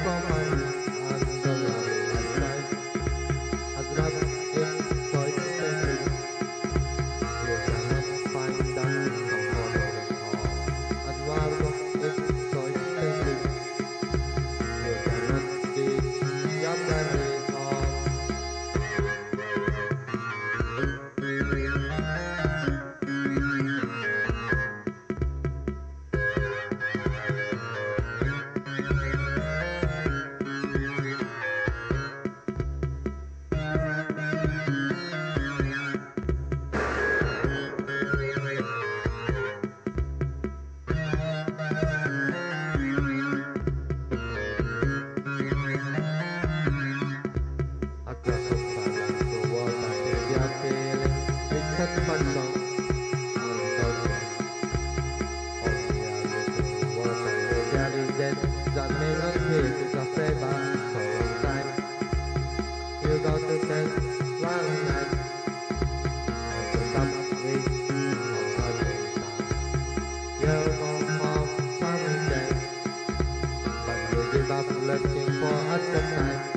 for money and the lifestyle. As love is so expensive, you cannot find that comfortable home. As love is so expensive, you cannot teach your money home. Across the silence, the world I feel their feeling. It's such fun song and thousands. Only a little world I feel their legend. That may not feel it's a favor so long time. You got to tell one night. And to stop with all the time. You'll go home someday. But you give up looking for a good time.